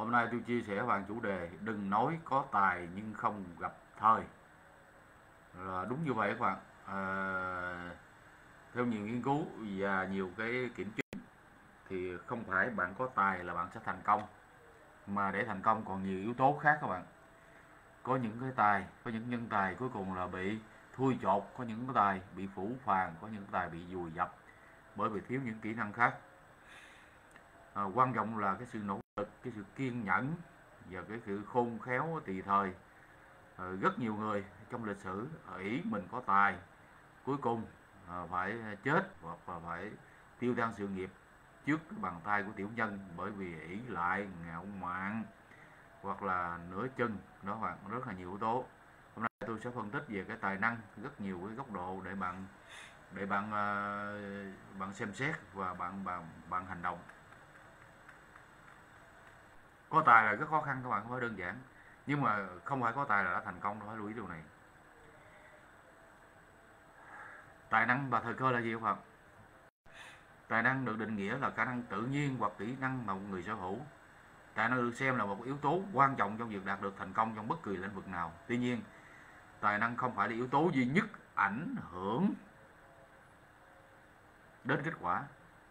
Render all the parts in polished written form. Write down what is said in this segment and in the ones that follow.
Hôm nay tôi chia sẻ với bạn chủ đề đừng nói có tài nhưng không gặp thời. Là đúng như vậy các bạn. Theo nhiều nghiên cứu và nhiều cái kiểm chứng thì không phải bạn có tài là bạn sẽ thành công, mà để thành công còn nhiều yếu tố khác các bạn. Có những cái tài, có những nhân tài cuối cùng là bị thui chột, có những cái tài bị phủ phàng, có những cái tài bị vùi dập bởi vì thiếu những kỹ năng khác. Quan trọng là cái sự nỗ lực, cái sự kiên nhẫn và cái sự khôn khéo tùy thời. Rất nhiều người trong lịch sử ỷ mình có tài, cuối cùng phải chết hoặc là phải tiêu tan sự nghiệp trước cái bàn tay của tiểu nhân, bởi vì ỷ lại, ngạo mạn hoặc là nửa chừng đó bạn. Rất là nhiều yếu tố. Hôm nay tôi sẽ phân tích về cái tài năng rất nhiều cái góc độ để bạn xem xét và bạn hành động. Có tài là rất khó khăn các bạn, không phải đơn giản, nhưng mà không phải có tài là đã thành công đâu, phải lưu ý điều này. Tài năng và thời cơ là gì các bạn? Tài năng được định nghĩa là khả năng tự nhiên hoặc kỹ năng mà một người sở hữu. Tài năng được xem là một yếu tố quan trọng trong việc đạt được thành công trong bất kỳ lĩnh vực nào. Tuy nhiên, tài năng không phải là yếu tố duy nhất ảnh hưởng đến kết quả.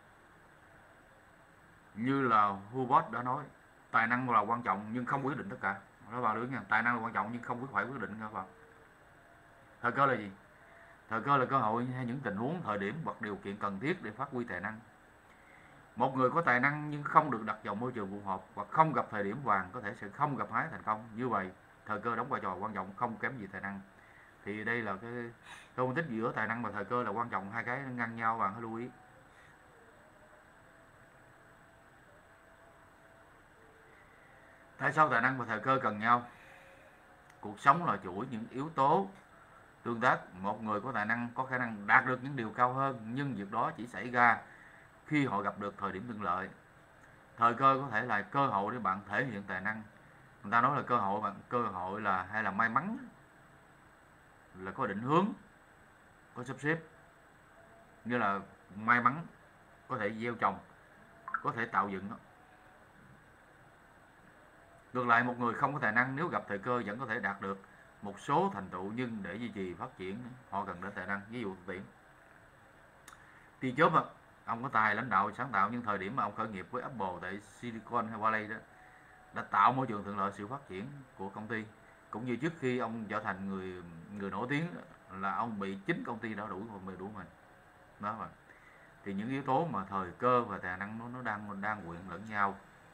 Như là Hubert đã nói, tài năng là quan trọng nhưng không quyết định tất cả. Đó vào đúng nha, tài năng là quan trọng nhưng không phải quyết định các bạn. Thời cơ là gì? Thời cơ là cơ hội hay những tình huống, thời điểm hoặc điều kiện cần thiết để phát huy tài năng. Một người có tài năng nhưng không được đặt vào môi trường phù hợp hoặc không gặp thời điểm vàng có thể sẽ không gặt hái thành công. Như vậy, thời cơ đóng vai trò quan trọng không kém gì tài năng. Thì đây là cái phân tích giữa tài năng và thời cơ là quan trọng, hai cái ngăn nhau, bạn hãy lưu ý. Tại sao tài năng và thời cơ cần nhau? Cuộc sống là chuỗi những yếu tố tương tác. Một người có tài năng có khả năng đạt được những điều cao hơn, nhưng việc đó chỉ xảy ra khi họ gặp được thời điểm thuận lợi. Thời cơ có thể là cơ hội để bạn thể hiện tài năng. Người ta nói là cơ hội là hay là may mắn, là có định hướng, có sắp xếp. Như là may mắn có thể gieo trồng, có thể tạo dựng. Ngược lại, một người không có tài năng nếu gặp thời cơ vẫn có thể đạt được một số thành tựu, nhưng để duy trì phát triển họ cần đến tài năng. Ví dụ thực tiễn, Steve Jobs, ông có tài lãnh đạo sáng tạo, nhưng thời điểm mà ông khởi nghiệp với Apple tại Silicon Valley đó đã tạo môi trường thuận lợi sự phát triển của công ty. Cũng như trước khi ông trở thành người nổi tiếng là ông bị chính công ty đó đuổi mình. Đó mà. Thì những yếu tố mà thời cơ và tài năng nó đang quyện lẫn nhau.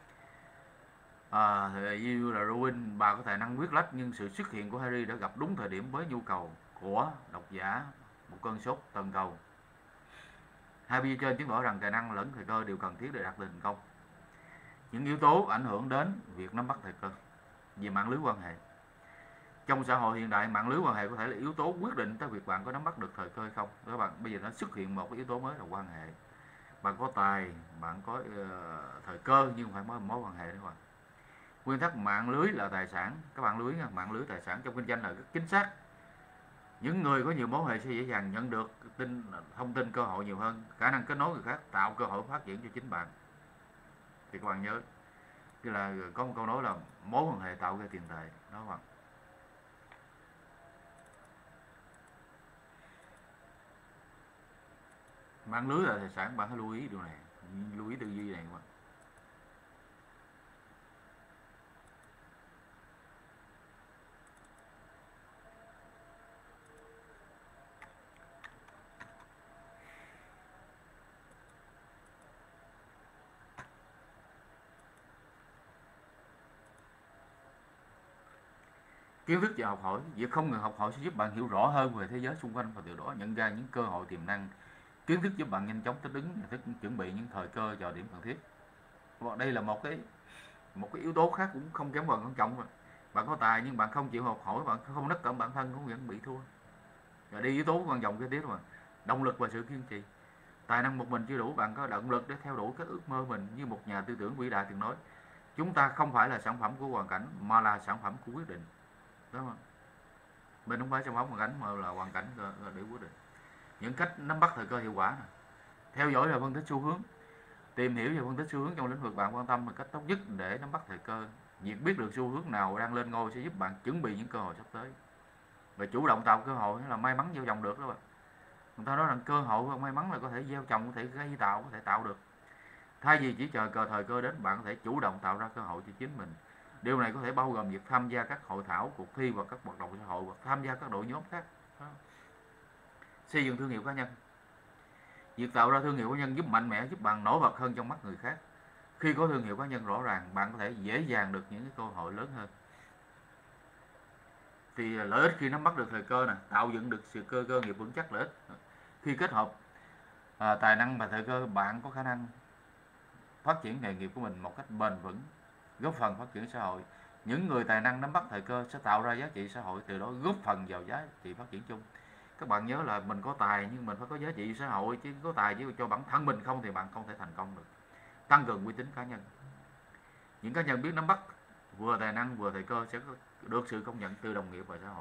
Như là Rowan, bà có tài năng viết lách, nhưng sự xuất hiện của Harry đã gặp đúng thời điểm với nhu cầu của độc giả, một cơn sốt toàn cầu. Hai ví trên chứng tỏ rằng tài năng lẫn thời cơ đều cần thiết để đạt được thành công. Những yếu tố ảnh hưởng đến việc nắm bắt thời cơ. Về mạng lưới quan hệ, trong xã hội hiện đại, mạng lưới quan hệ có thể là yếu tố quyết định tới việc bạn có nắm bắt được thời cơ hay không. Các bạn, bây giờ nó xuất hiện một cái yếu tố mới là quan hệ. Bạn có tài, bạn có thời cơ, nhưng phải mối quan hệ đó các bạn. Nguyên tắc mạng lưới là tài sản. Các bạn lưu ý nha, mạng lưới tài sản trong kinh doanh là rất chính xác. Những người có nhiều mối quan hệ sẽ dễ dàng nhận được thông tin cơ hội nhiều hơn, khả năng kết nối người khác, tạo cơ hội phát triển cho chính bạn. Thì các bạn nhớ, tức là có một câu nói là mối quan hệ tạo ra tiền tệ đó các bạn. Mạng lưới là tài sản, bạn hãy lưu ý điều này, lưu ý tư duy này các bạn. Kiến thức và học hỏi, việc không ngừng học hỏi sẽ giúp bạn hiểu rõ hơn về thế giới xung quanh và từ đó nhận ra những cơ hội tiềm năng. Kiến thức giúp bạn nhanh chóng thích ứng và chuẩn bị những thời cơ cho điểm cần thiết. Đây là một cái yếu tố khác cũng không kém phần quan trọng. Bạn có tài nhưng bạn không chịu học hỏi, bạn không nâng cẩm bản thân cũng vẫn bị thua. Rồi đi yếu tố quan trọng kế tiếp mà động lực và sự kiên trì. Tài năng một mình chưa đủ, bạn có động lực để theo đuổi các ước mơ mình. Như một nhà tư tưởng vĩ đại từng nói, chúng ta không phải là sản phẩm của hoàn cảnh mà là sản phẩm của quyết định. Đúng không? Mình không phải sản phẩm hoàn cảnh mà là hoàn cảnh để quyết định. Những cách nắm bắt thời cơ hiệu quả này. Theo dõi và phân tích xu hướng. Tìm hiểu và phân tích xu hướng trong lĩnh vực bạn quan tâm là cách tốt nhất để nắm bắt thời cơ. Việc biết được xu hướng nào đang lên ngôi sẽ giúp bạn chuẩn bị những cơ hội sắp tới và chủ động tạo cơ hội là may mắn gieo trồng được đó bạn. Người ta nói rằng cơ hội và may mắn là có thể gieo trồng, có thể gây tạo, có thể tạo được. Thay vì chỉ chờ thời cơ đến, bạn có thể chủ động tạo ra cơ hội cho chính mình. Điều này có thể bao gồm việc tham gia các hội thảo, cuộc thi và các hoạt động xã hội, hoặc tham gia các đội nhóm khác. Xây dựng thương hiệu cá nhân. Việc tạo ra thương hiệu cá nhân giúp mạnh mẽ, giúp bạn nổi bật hơn trong mắt người khác. Khi có thương hiệu cá nhân rõ ràng, bạn có thể dễ dàng được những cái cơ hội lớn hơn. Thì lợi ích khi nắm bắt được thời cơ nè, tạo dựng được sự cơ nghiệp vững chắc. Lợi ích khi kết hợp tài năng và thời cơ, bạn có khả năng phát triển nghề nghiệp của mình một cách bền vững, góp phần phát triển xã hội. Những người tài năng nắm bắt thời cơ sẽ tạo ra giá trị xã hội, từ đó góp phần vào giá trị phát triển chung. Các bạn nhớ là mình có tài nhưng mình phải có giá trị xã hội, chứ có tài chỉ cho bản thân mình không thì bạn không thể thành công được. Tăng cường uy tín cá nhân. Những cá nhân biết nắm bắt vừa tài năng vừa thời cơ sẽ được sự công nhận từ đồng nghiệp và xã hội.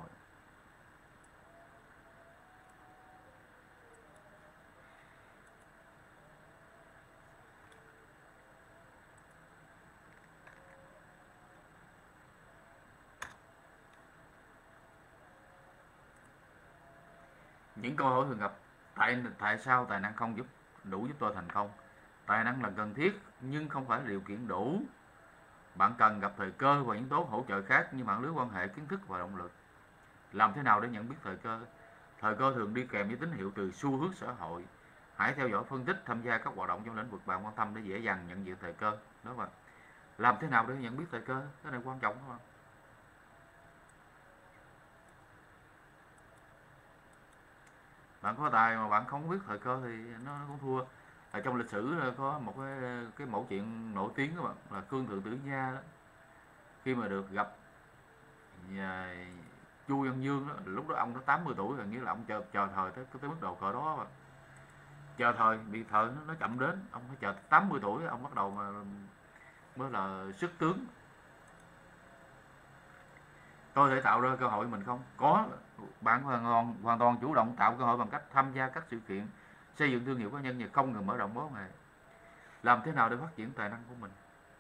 Những câu hỏi thường gặp: tại sao tài năng không đủ giúp tôi thành công? Tài năng là cần thiết nhưng không phải là điều kiện đủ. Bạn cần gặp thời cơ và những tố hỗ trợ khác như mạng lưới quan hệ, kiến thức và động lực. Làm thế nào để nhận biết thời cơ? Thời cơ thường đi kèm với tín hiệu từ xu hướng xã hội. Hãy theo dõi, phân tích, tham gia các hoạt động trong lĩnh vực bạn quan tâm để dễ dàng nhận diện thời cơ. Đó mà. Làm thế nào để nhận biết thời cơ? Cái này quan trọng không ạ? Bạn có tài mà bạn không biết thời cơ thì nó cũng thua. Ở trong lịch sử có một cái mẫu chuyện nổi tiếng các bạn, là Khương Thượng Tử Nha đó. Khi mà được gặp Chu Văn Dương đó, lúc đó ông đã 80 tuổi rồi, nghĩa là ông chờ thời tới mức độ cỡ đó mà. Chờ thời bị thời nó chậm đến, ông phải chờ 80 tuổi ông bắt đầu mà mới là sức tướng. Tôi thể tạo ra cơ hội mình không? Có. Bạn hoàn toàn chủ động tạo cơ hội bằng cách tham gia các sự kiện, xây dựng thương hiệu cá nhân và không ngừng mở rộng mối quan hệ. Làm thế nào để phát triển tài năng của mình?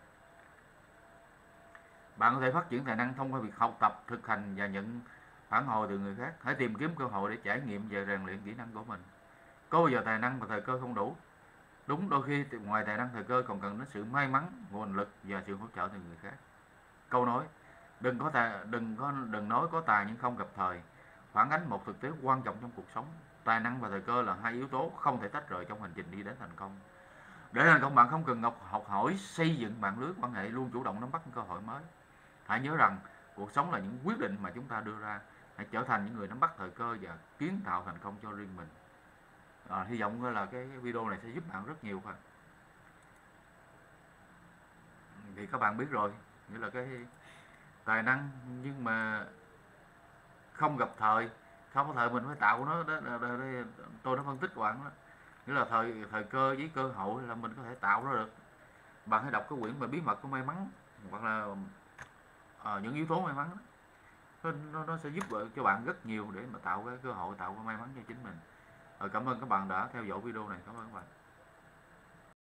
Bạn có thể phát triển tài năng thông qua việc học tập, thực hành và nhận phản hồi từ người khác. Hãy tìm kiếm cơ hội để trải nghiệm và rèn luyện kỹ năng của mình. Có bao giờ tài năng và thời cơ không đủ? Đúng, đôi khi ngoài tài năng, thời cơ còn cần đến sự may mắn, nguồn lực và sự hỗ trợ từ người khác. Câu nói đừng nói có tài nhưng không gặp thời phản ánh một thực tế quan trọng trong cuộc sống. Tài năng và thời cơ là hai yếu tố không thể tách rời trong hành trình đi đến thành công. Để thành công, bạn không cần học hỏi, xây dựng mạng lưới quan hệ, luôn chủ động nắm bắt những cơ hội mới. Hãy nhớ rằng cuộc sống là những quyết định mà chúng ta đưa ra. Hãy trở thành những người nắm bắt thời cơ và kiến tạo thành công cho riêng mình. Hy vọng là cái video này sẽ giúp bạn rất nhiều. Thì các bạn biết rồi, nghĩa là cái tài năng nhưng mà không gặp thời, không có thời mình phải tạo nó. Tôi đã phân tích các bạn đó, nghĩa là thời cơ với cơ hội là mình có thể tạo ra được. Bạn hãy đọc cái quyển mà Bí mật của may mắn, hoặc là những yếu tố may mắn đó. Nó sẽ giúp cho bạn rất nhiều để mà tạo cái cơ hội, tạo cái may mắn cho chính mình. Cảm ơn các bạn đã theo dõi video này. Cảm ơn các bạn.